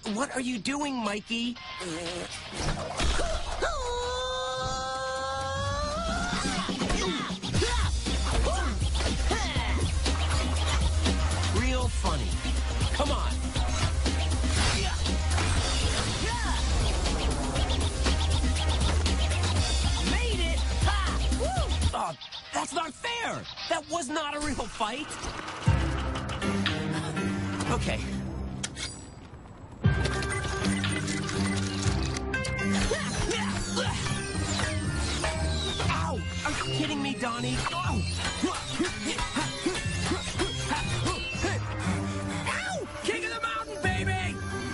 What are you doing, Mikey? Real funny. Come on. Made it! Ha! Woo! Oh, that's not fair! That was not a real fight. Okay. Ow! Are you kidding me, Donnie? Ow! Ow! King of the mountain, baby!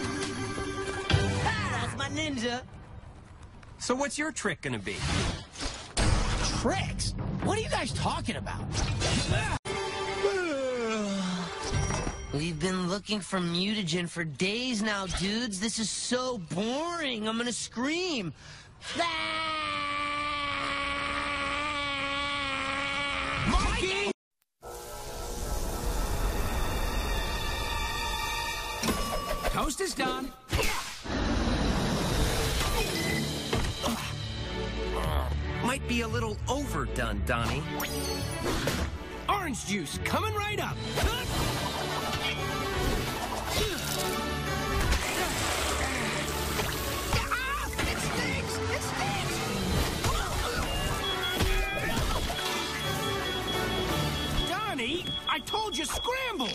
That's my ninja. So what's your trick gonna be? Tricks? What are you guys talking about? We've been looking for mutagen for days now, dudes. This is so boring. I'm gonna scream. Mikey! Toast is done. Might be a little overdone, Donnie. Orange juice coming right up. It stinks! It stinks! Donnie, I told you scramble.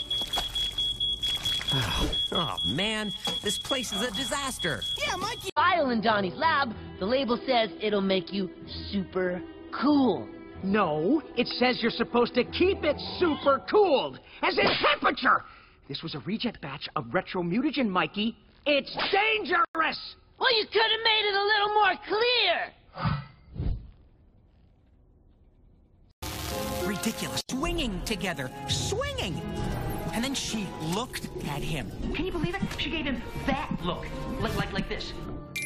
Oh, man. This place is a disaster. Yeah, Mikey. File in Donnie's lab, the label says it'll make you super cool. No, it says you're supposed to keep it super cooled, as in temperature. This was a reject batch of retro mutagen, Mikey. It's dangerous! Well, you could have made it a little more clear. Ridiculous. Swinging together. Swinging. And then she looked at him. Can you believe it? She gave him that look. Like this.